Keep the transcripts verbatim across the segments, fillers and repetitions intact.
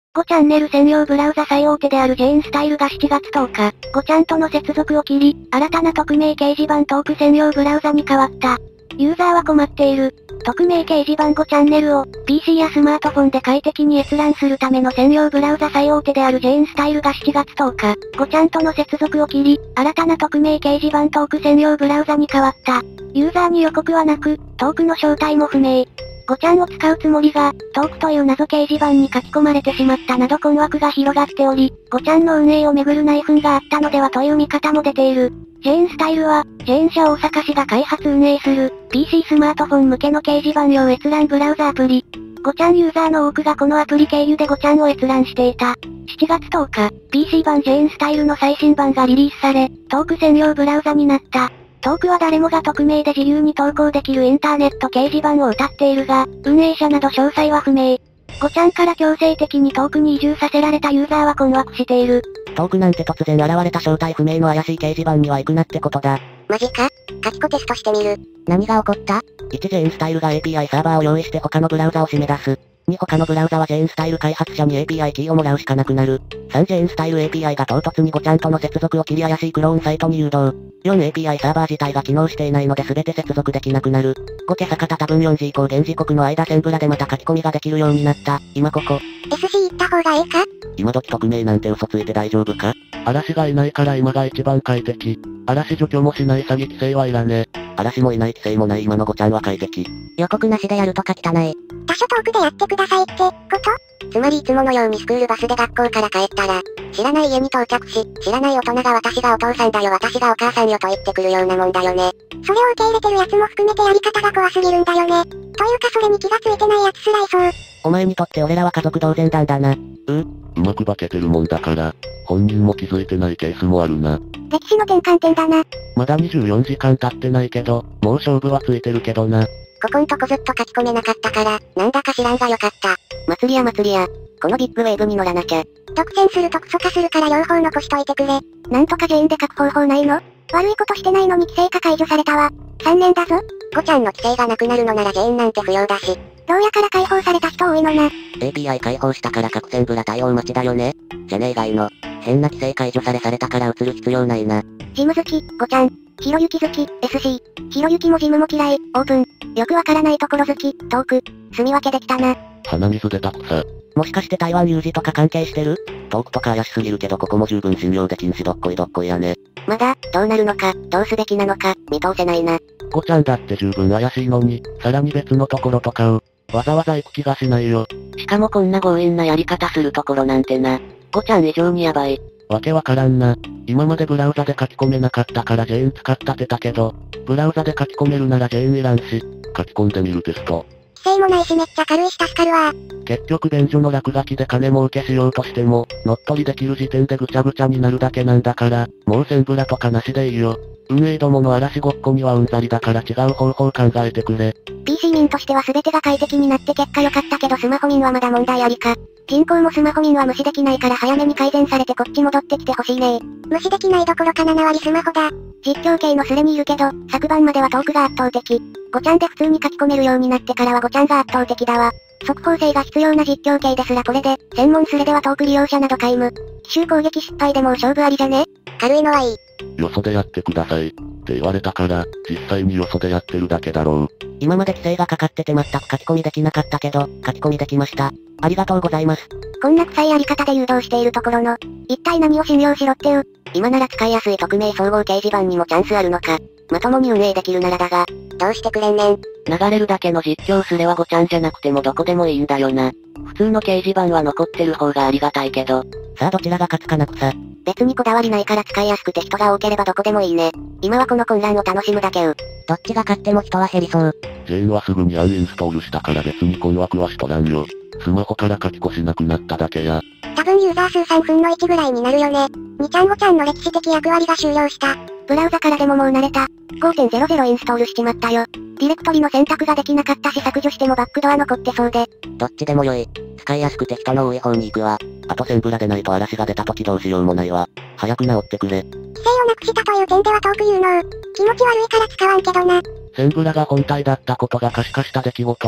ごチャンネル専用ブラウザ最大手であるジェーンスタイルがしちがつとおか、ごチャンとの接続を切り、新たな匿名掲示板トーク専用ブラウザに変わった。ユーザーは困っている。匿名掲示板ごチャンネルを、ピーシー やスマートフォンで快適に閲覧するための専用ブラウザ最大手であるジェーンスタイルがしちがつとおか、ごチャンとの接続を切り、新たな匿名掲示板トーク専用ブラウザに変わった。ユーザーに予告はなく、トークの正体も不明。ごチャンを使うつもりが、トークという謎掲示板に書き込まれてしまったなど困惑が広がっており、ごチャンの運営をめぐる内紛があったのではという見方も出ている。ジェーンスタイルは、ジェーン社大阪市が開発運営する、ピーシー スマートフォン向けの掲示板用閲覧ブラウザアプリ。ごチャンユーザーの多くがこのアプリ経由でごチャンを閲覧していた。しちがつとおか、ピーシー 版ジェーンスタイルの最新版がリリースされ、トーク専用ブラウザになった。トークは誰もが匿名で自由に投稿できるインターネット掲示板を謳っているが、運営者など詳細は不明。ごチャンから強制的にトークに移住させられたユーザーは困惑している。 トークなんて突然現れた正体不明の怪しい掲示板には行くなってことだ。 マジか？書き子テストしてみる。何が起こった？ いち ジェーンスタイルが エーピーアイ サーバーを用意して他のブラウザを締め出す。に他のブラウザはジェーンスタイル開発者に エーピーアイ キーをもらうしかなくなる。さんジェーンスタイル エーピーアイ が唐突にごチャンとの接続を切り怪しいクローンサイトに誘導。よんエーピーアイ サーバー自体が機能していないので全て接続できなくなる。ご今朝方多分よんじ以降現時刻の間センブラでまた書き込みができるようになった。今ここ。 エスシー 行った方がええか？ 今時匿名なんて嘘ついて大丈夫か？ 嵐がいないから今が一番快適。嵐除去もしない詐欺規制はいらね。 嵐もいない規制もない今のごちゃんは快適。 予告なしでやるとか汚い。多所トークでやってくださいって、ことつまりいつものようにスクールバスで学校から帰ったら、知らない家に到着し、知らない大人が私がお父さんだよ私がお母さんよと言ってくるようなもんだよね。それを受け入れてる奴も含めてやり方が怖すぎるんだよね。というかそれに気がついてない奴すらいそう。 お前にとって俺らは家族同然なんだな。 ううまく化けてるもんだから、本人も気づいてないケースもあるな。 歴史の転換点だな。 まだにじゅうよじかん経ってないけど、もう勝負はついてるけどな。 ここんとこずっと書き込めなかったから、なんだか知らんがよかった。 祭りや祭りや。このビッグウェーブに乗らなきゃ。 独占するとクソ化するから両方残しといてくれ。なんとかジェーンで書く方法ないの？悪いことしてないのに規制が解除されたわ。残念だぞ。ごちゃんの規制がなくなるのならジェーンなんて不要だし。どうやから解放された人多いのな。 エーピーアイ 解放したから各線ブラ対応待ちだよね。じゃねえがいの。変な規制解除されされたから移る必要ないな。 ジム好き、ごちゃん。ひろゆき好き、エスシー。ひろゆきもジムも嫌い、オープン。よくわからないところ好き、トーク。住み分けできたな。 鼻水出たくさ。 もしかして台湾有事とか関係してる？トークとか怪しすぎるけどここも十分信用できんしどっこいどっこいやね。 まだ、どうなるのか、どうすべきなのか、見通せないな。 ごちゃんだって十分怪しいのに、さらに別のところとかを、わざわざ行く気がしないよ。 しかもこんな強引なやり方するところなんてな。ごちゃん以上にヤバい。 わけわからんな。今までブラウザで書き込めなかったからジェーン使ったてたけど、ブラウザで書き込めるならジェーンいらんし、書き込んでみるテスト。 規制もないしめっちゃ軽いし助かるわ。 結局便所の落書きで金儲けしようとしても、乗っ取りできる時点でぐちゃぐちゃになるだけなんだから、もうセンブラとかなしでいいよ。運営どもの嵐ごっこにはうんざりだから違う方法考えてくれ。 ピーシー 民としては全てが快適になって結果良かったけどスマホ民はまだ問題ありか。人口もスマホ民は無視できないから早めに改善されてこっち戻ってきてほしいね。無視できないどころかななわりスマホだ。実況系のスレにいるけど、昨晩まではトークが圧倒的。ごちゃんで普通に書き込めるようになってからはごちゃんが圧倒的だわ。速報性が必要な実況系ですらこれで、専門スレではトーク利用者など皆無。奇襲攻撃失敗でもう勝負ありじゃね？軽いのはいい。 よそでやってください。って言われたから、実際によそでやってるだけだろう。 今まで規制がかかってて全く書き込みできなかったけど、書き込みできました。ありがとうございます。 こんな臭いやり方で誘導しているところの、一体何を信用しろってう。 今なら使いやすい匿名総合掲示板にもチャンスあるのか。まともに運営できるならだが、 どうしてくれんねん。 流れるだけの実況スレはごちゃんじゃなくてもどこでもいいんだよな。普通の掲示板は残ってる方がありがたいけど。 さあどちらが勝つかなくさ。 別にこだわりないから使いやすくて人が多ければどこでもいいね。今はこの混乱を楽しむだけう。 どっちが勝っても人は減りそう。 ジェーンはすぐにアンインストールしたから別に困惑はしとらんよ。スマホから書き越しなくなっただけや。 多分ユーザー数さんぶんのいちぐらいになるよね。にちゃんごちゃんの歴史的役割が終了した。ブラウザからでももう慣れた。ごてんゼロゼロ インストールしちまったよ。ディレクトリの選択ができなかったし削除してもバックドア残ってそうで。 どっちでも良い。使いやすくて人の多い方に行くわ。あとセンブラでないと嵐が出た時どうしようもないわ。早く治ってくれ。 規制をなくしたという点ではトーク有能。気持ち悪いから使わんけどな。 センブラが本体だったことが可視化した出来事。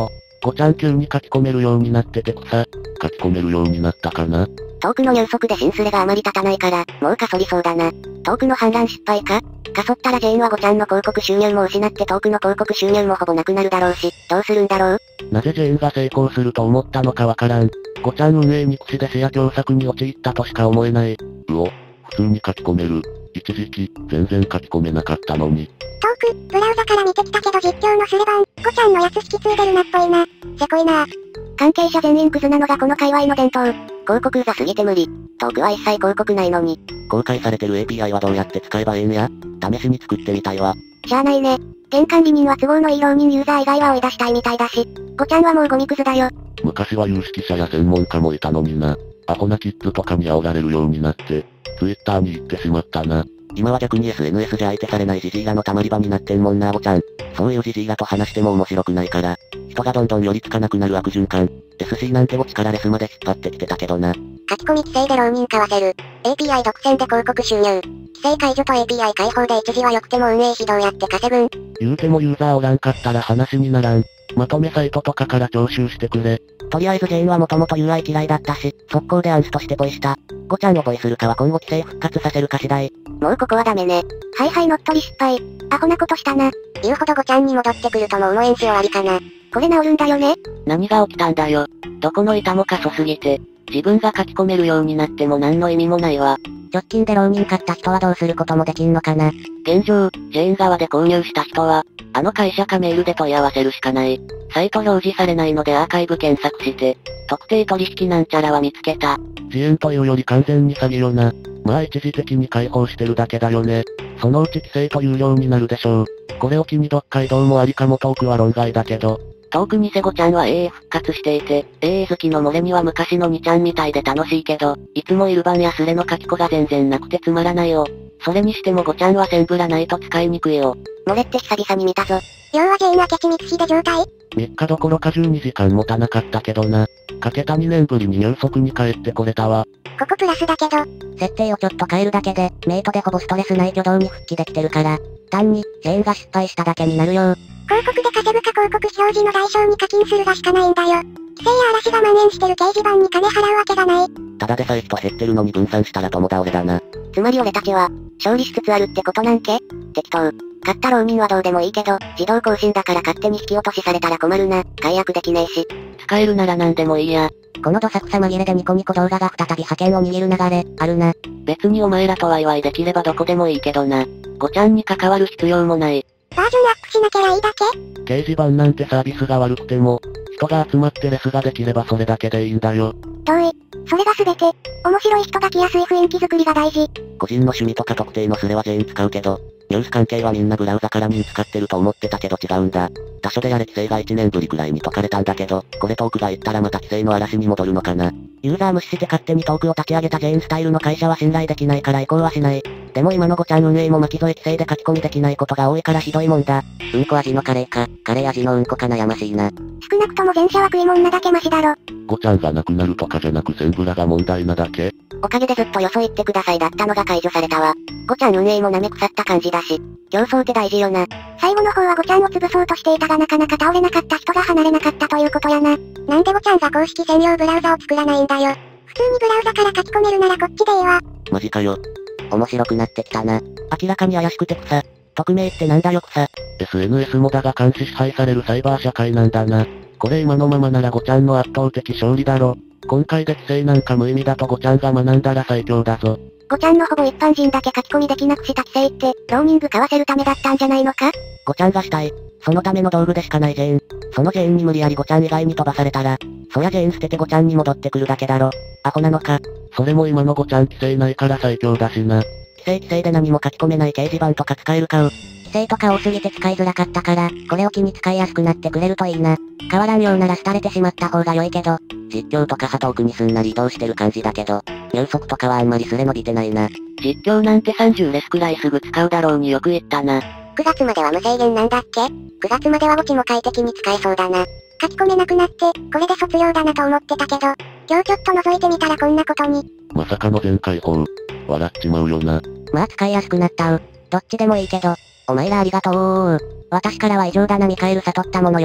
ごちゃん急に書き込めるようになってて草。書き込めるようになったかな。 トークの入足で新スレがあまり立たないから、もうかそりそうだな。トークの反乱失敗か？かそったらジェーンはごちゃんの広告収入も失ってトークの広告収入もほぼなくなるだろうし、どうするんだろう？ なぜジェーンが成功すると思ったのかわからん。ごちゃん運営に口で視野狭窄に陥ったとしか思えない。うお、普通に書き込める。一時期、全然書き込めなかったのに。 トーク、ブラウザから見てきたけど実況のスレ版、ごちゃんのやつ引き継いでるなっぽいな。せこいな。関係者全員クズなのがこの界隈の伝統。広告うざすぎて無理。トークは一切広告ないのに。 公開されてる エーピーアイ はどうやって使えばええんや？試しに作ってみたいわ。 しゃあないね。現管理人は都合のいい浪人ユーザー以外は追い出したいみたいだし。ごちゃんはもうゴミクズだよ。 昔は有識者や専門家もいたのにな。アホなキッズとかに煽られるようになって、ツイッターに行ってしまったな。 今は逆に エスエヌエス じゃ相手されないジジイらのたまり場になってんもんなごちゃん。そういうジジイらと話しても面白くないから、人がどんどん寄りつかなくなる悪循環。エスシー なんても力レスまで引っ張ってきてたけどな。 書き込み規制で浪人買わせる。エーピーアイ 独占で広告収入。規制解除と エーピーアイ 開放で一時は良くても運営費どうやって稼ぐん？ 言うてもユーザーおらんかったら話にならん。まとめサイトとかから徴収してくれ。 とりあえずジェーンはもともと ユーアイ 嫌いだったし、速攻でアンスとしてポイした。ごちゃんをポイするかは今後規制復活させるか次第。 もうここはダメね。はいはい乗っ取り失敗。アホなことしたな。言うほどごちゃんに戻ってくるともう思えんし終わりかな。これ治るんだよね？ 何が起きたんだよ。どこの板も過疎すぎて、自分が書き込めるようになっても何の意味もないわ。 直近で浪人買った人はどうすることもできんのかな？ 現状、ジェーン側で購入した人は、あの会社かメールで問い合わせるしかない。サイト表示されないのでアーカイブ検索して、特定取引なんちゃらは見つけた。 自演というより完全に詐欺よな。まあ一時的に解放してるだけだよね。そのうち規制と有料になるでしょう。これを機に読解どうもありかもトークは論外だけど。 トークにセゴちゃんは エーエー 復活していて、エーエー 好きの漏れには昔のにちゃんみたいで楽しいけど、いつもいる番やスレの書き子が全然なくてつまらないよ。それにしてもごちゃんはセンブラないと使いにくいよ。 漏れって久々に見たぞ。要はジェーン明智光秀状態？ みっかどころかじゅうにじかん持たなかったけどな。かけたにねんぶりに入足に帰ってこれたわ。 ここプラスだけど、 設定をちょっと変えるだけで、メイトでほぼストレスない挙動に復帰できてるから、単に、ジェーンが失敗しただけになるよ。 広告で稼ぐか広告表示の代償に課金するがしかないんだよ。規制や嵐が蔓延してる掲示板に金払うわけがない。 ただでさえ人減ってるのに分散したら共倒れだな。 つまり俺たちは、勝利しつつあるってことなんけ？適当。買った浪人はどうでもいいけど、自動更新だから勝手に引き落としされたら困るな。解約できねえし。 使えるなら何でもいいや。 このどさくさ紛れでニコニコ動画が再び覇権を握る流れ、あるな。 別にお前らとワイワイできればどこでもいいけどな。ごちゃんに関わる必要もない。 バージョンアップしなきゃいいだけ？ 掲示板なんてサービスが悪くても、人が集まってレスができればそれだけでいいんだよ。 同意。それが全て。面白い人が来やすい雰囲気作りが大事。 個人の趣味とか特定のスレは全員使うけど、ニュース関係はみんなブラウザから民使ってると思ってたけど違うんだ。他所でやれ規制がいちねんぶりくらいに解かれたんだけど、これトークが言ったらまた規制の嵐に戻るのかな。ユーザー無視して勝手にトークを立ち上げたジェーンスタイルの会社は信頼できないから移行はしない。でも今のごちゃん運営も巻き添え規制で書き込みできないことが多いからひどいもんだ。 うんこ味のカレーか、カレー味のうんこか悩ましいな。 少なくとも前者は食い物なだけマシだろ。 ごちゃんがなくなるとかじゃなくセンブラが問題なだけ。 おかげでずっとよそ行ってくださいだったのが解除されたわ。ごちゃん運営も舐め腐った感じだし。競争って大事よな。最後の方はごちゃんを潰そうとしていたがなかなか倒れなかった人が離れなかったということやな。なんでごちゃんが公式専用ブラウザを作らないんだよ。普通にブラウザから書き込めるならこっちでいいわ。 マジかよ。 面白くなってきたな。 明らかに怪しくて草。匿名ってなんだよ草。 エスエヌエス もだが監視支配されるサイバー社会なんだな。これ今のままならごちゃんの圧倒的勝利だろ。今回で規制なんか無意味だとごちゃんが学んだら最強だぞ。 ごちゃんのほぼ一般人だけ書き込みできなくした規制って、ローミング買わせるためだったんじゃないのか？ ごちゃんがしたい。そのための道具でしかないジェーン。そのジェーンに無理やりごちゃん以外に飛ばされたら、そりゃジェーン捨ててごちゃんに戻ってくるだけだろ。アホなのか。 それも今のごちゃん規制ないから最強だしな。 規制規制で何も書き込めない掲示板とか使えるかう。 規制とか多すぎて使いづらかったから、これを機に使いやすくなってくれるといいな。変わらんようなら廃れてしまった方が良いけど、 実況とかハトークにすんなり移動してる感じだけど、入足とかはあんまりスレ伸びてないな。 実況なんてさんじゅうレスくらいすぐ使うだろうによく言ったな。 くがつまでは無制限なんだっけ？ く 月まではゴチも快適に使えそうだな。書き込めなくなって、これで卒業だなと思ってたけど、今日ちょっと覗いてみたらこんなことに。 まさかの全開放。笑っちまうよな。 まあ使いやすくなったう。どっちでもいいけど、お前らありがとう。私からは以上だなミカエル悟ったものより。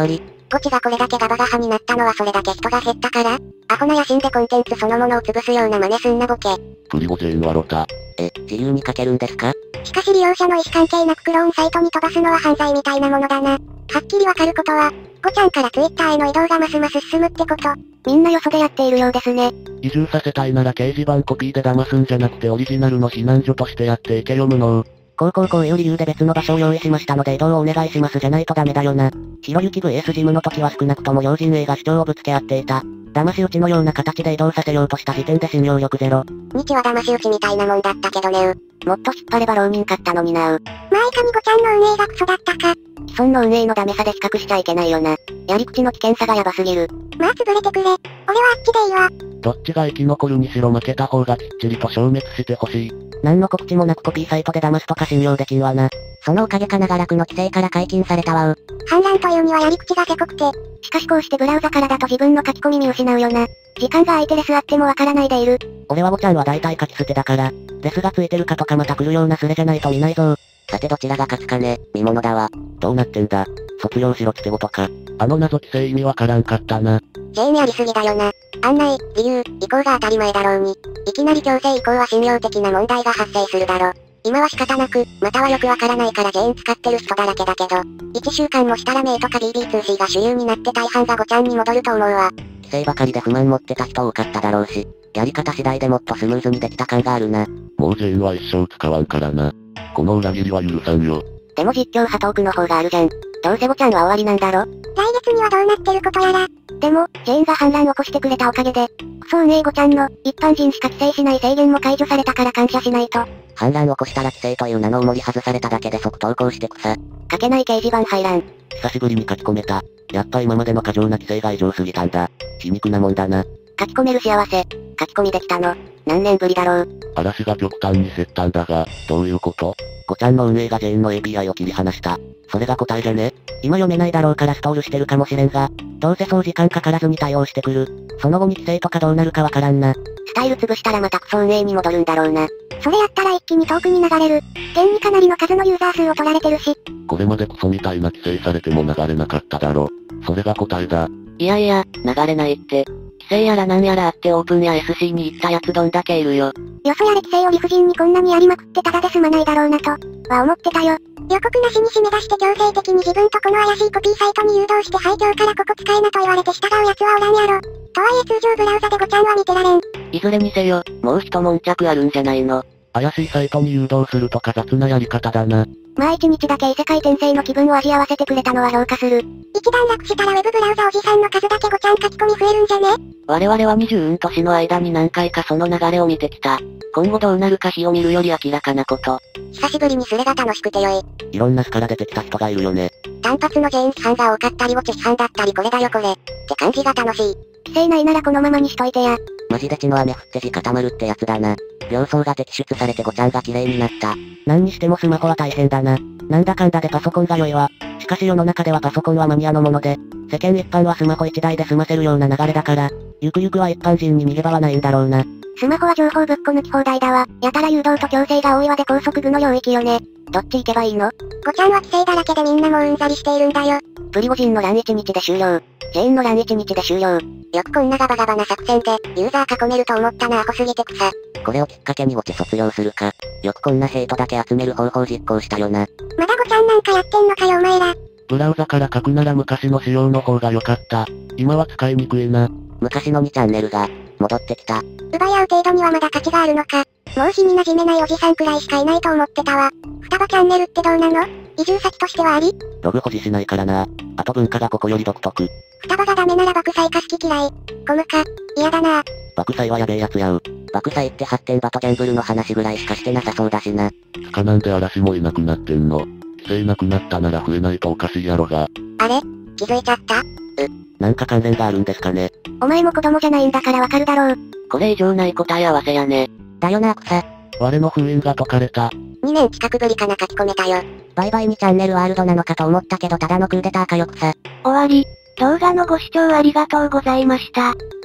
ゴチがこれだけガバガハになったのはそれだけ人が減ったから？アホな野心でコンテンツそのものを潰すような真似すんなボケ。 プリゴジェーンはロタ。 え、自由に書けるんですか？ しかし利用者の意思関係なくクローンサイトに飛ばすのは犯罪みたいなものだな。はっきりわかることは、ゴちゃんからツイッターへの移動がますます進むってこと。みんなよそでやっているようですね。 移住させたいなら掲示板コピーで騙すんじゃなくてオリジナルの避難所としてやっていけよ無能。 こうこうこういう理由で別の場所を用意しましたので移動をお願いしますじゃないとダメだよな。ひろゆき ブイエス ジムの時は少なくとも両陣営が主張をぶつけ合っていた。騙し討ちのような形で移動させようとした時点で信用力ゼロ。 日は騙し討ちみたいなもんだったけどねもっと引っ張れば浪民買ったのになう。 まあいかにゴちゃんの運営がクソだったか。 既存の運営のダメさで比較しちゃいけないよな。やり口の危険さがヤバすぎる。 まあ潰れてくれ。俺はあっちでいいわ。 どっちが生き残るにしろ負けた方がきっちりと消滅してほしい。 何の告知もなくコピーサイトで騙すとか信用できんわな。 そのおかげか長らくの規制から解禁されたわう。 反乱というにはやり口がせこくて。 しかしこうしてブラウザからだと自分の書き込み見失うよな。時間が空いてレスあってもわからないでいる。 俺はゴちゃんは大体書き捨てだから、レスがついてるかとかまた来るようなスレじゃないと見ないぞ。 さてどちらが勝つかね、見物だわ。 どうなってんだ。卒業しろってことか。 あの謎規制意味わからんかったな。 ジェーンやりすぎだよな。案内、理由、移行が当たり前だろうに。いきなり強制移行は信用的な問題が発生するだろ。今は仕方なく、またはよくわからないからジェーン使ってる人だらけだけど、いっしゅうかんもしたらメイとか ビービーツーシー が主流になって大半がゴちゃんに戻ると思うわ。 規制ばかりで不満持ってた人多かっただろうし、やり方次第でもっとスムーズにできた感があるな。 もうジェーンは一生使わんからな。この裏切りは許さんよ。 でも実況派トークの方があるじゃん。どうせゴちゃんは終わりなんだろ？ 来月にはどうなってることやら。 でも、ジェーンが反乱を起こしてくれたおかげで、クソ運営ゴちゃんの、一般人しか規制しない制限も解除されたから感謝しないと。 反乱を起こしたら規制という名の重り外されただけで即投稿してくさ。書けない掲示板入らん。 久しぶりに書き込めた。やっぱ今までの過剰な規制が異常すぎたんだ。皮肉なもんだな。 書き込める幸せ。書き込みできたの。何年ぶりだろう。 嵐が極端に減ったんだが、どういうこと？ ゴちゃんの運営がジェーンの エーピーアイ を切り離した。それが答えじゃね？今読めないだろうからストールしてるかもしれんが、どうせそう時間かからずに対応してくる。その後に規制とかどうなるかわからんな。 スタイル潰したらまたクソ運営に戻るんだろうな。 それやったら一気に遠くに流れる。現にかなりの数のユーザー数を取られてるし。 これまでクソみたいな規制されても流れなかっただろ。それが答えだ。 いやいや、流れないって。規制やらなんやらあってオープンや エスシー に行ったやつどんだけいるよ。 よそやれ規制を理不尽にこんなにやりまくってただで済まないだろうなと、は思ってたよ。予告なしに締め出して強制的に自分とこの怪しいコピーサイトに誘導して廃墟からここ使えなと言われて従う奴はおらんやろ。とはいえ通常ブラウザでゴちゃんは見てられん。 いずれにせよ、もう一悶着あるんじゃないの。 怪しいサイトに誘導するとか雑なやり方だな。 まあ一日だけ異世界転生の気分を味わわせてくれたのは評価する。一段落したらウェブブラウザおじさんの数だけゴちゃん書き込み増えるんじゃね？ 我々はにじゅううん年の間に何回かその流れを見てきた。今後どうなるか火を見るより明らかなこと。 久しぶりにスレが楽しくてよい。 いろんなスから出てきた人がいるよね。 単発のジェーン批判が多かったりウォチ批判だったりこれだよこれ。って感じが楽しい。規制ないならこのままにしといてや。 マジで血の雨降って地固まるってやつだな。病巣が摘出されてゴちゃんが綺麗になった。 何にしてもスマホは大変だな。なんだかんだでパソコンが良いわ。しかし世の中ではパソコンはマニアのもので、世間一般はスマホ一台で済ませるような流れだから、ゆくゆくは一般人に逃げ場はないんだろうな。 スマホは情報ぶっこ抜き放題だわ。やたら誘導と強制が多いわで高速部の領域よね。 どっち行けばいいの？ ゴちゃんは規制だらけでみんなもううんざりしているんだよ。 プリゴジンの乱いちにちで終了。ジェーンの乱いちにちで終了。 よくこんなガバガバな作戦で、ユーザー囲めると思ったなアホすぎて草。 これをきっかけにウォチ卒業するか。よくこんなヘイトだけ集める方法実行したよな。 まだゴちゃんなんかやってんのかよお前ら。 ブラウザから書くなら昔の仕様の方が良かった。今は使いにくいな。 昔のにチャンネルが、戻ってきた。 奪い合う程度にはまだ価値があるのか。もう日に馴染めないおじさんくらいしかいないと思ってたわ。双葉チャンネルってどうなの？移住先としてはあり？ ログ保持しないからな。あと文化がここより独特。 双葉がダメなら爆災か好き嫌い。コムか、嫌だな。 爆災はやべえやつやう。 爆災って発展場とギャンブルの話ぐらいしかしてなさそうだしな。 つかなんで嵐もいなくなってんの。規制なくなったなら増えないとおかしいやろが。 あれ？気づいちゃった？う。 なんか関連があるんですかね。 お前も子供じゃないんだからわかるだろう。 これ以上ない答え合わせやね。 だよな草。 我の封印が解かれた。 にねん近くぶりかな書き込めたよ。 バイバイにチャンネルワールドなのかと思ったけどただのクーデターかよ草。 終わり。動画のご視聴ありがとうございました。